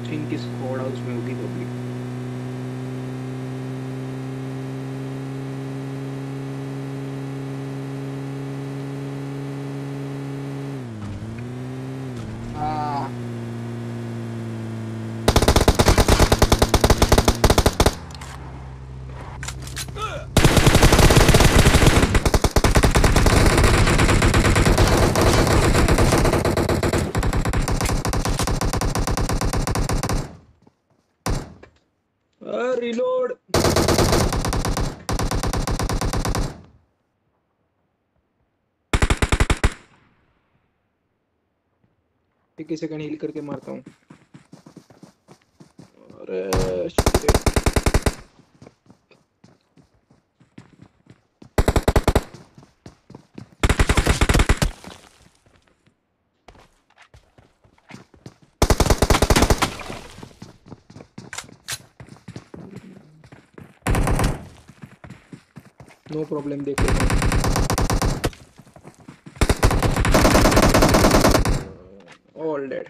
कुछ इनकी squad house में होगी पब्लिक। हाँ रिलोड। एक सेकंड हील करके मारता हूँ। अरे shit। नो प्रॉब्लम, देख लेता हूँ। All dead.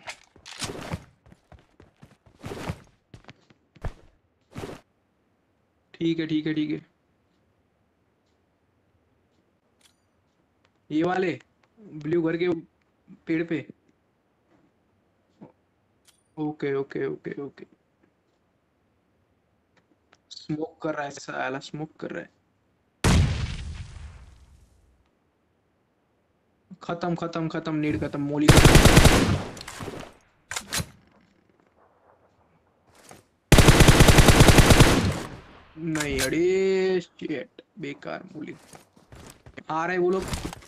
ठीक है ठीक है ठीक है। ये वाले ब्लू घर के पेड़ पे। Okay okay okay okay. Smoke कर रहा है, साला स्मोक कर रहा है। खत्म खत्म खत्म, नीड खत्म, मोली खत्म। नहीं, अरे शिट, बेकार मोली। आ रहे वो लोग।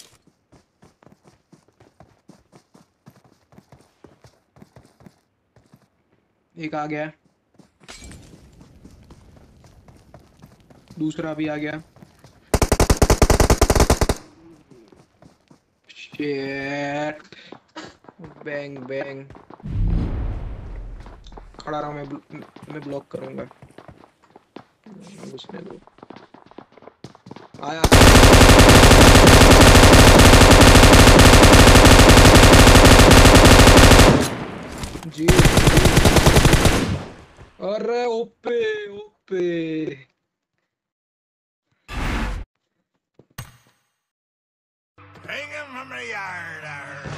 एक आ गया, दूसरा भी आ गया। शिट। Bang bang. खड़ा रहा, मैं ब्लॉक करूंगा। घुसने दो। आया। जी। अरे ओपे ओपे। Hang him from the yard.